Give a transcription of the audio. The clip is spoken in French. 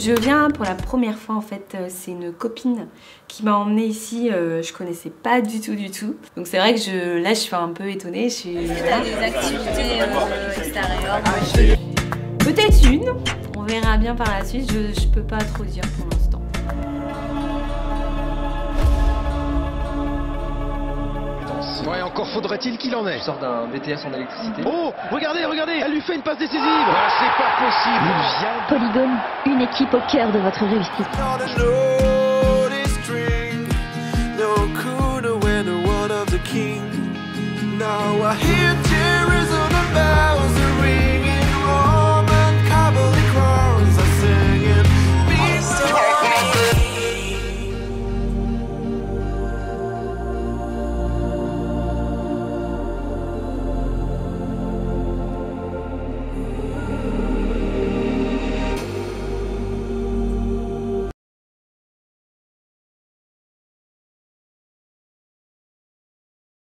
Je viens pour la première fois en fait, c'est une copine qui m'a emmenée ici, je connaissais pas du tout. Donc c'est vrai que là je suis un peu étonnée. Est-ce que t'as des activités extérieures? Peut-être une, on verra bien par la suite, je peux pas trop dire pour l'instant. Ouais, encore faudrait-il qu'il en ait. Je sors d'un BTS en électricité. Oh, regardez, elle lui fait une passe décisive. Ah, c'est pas possible. Polygone, une équipe au cœur de votre réussite. No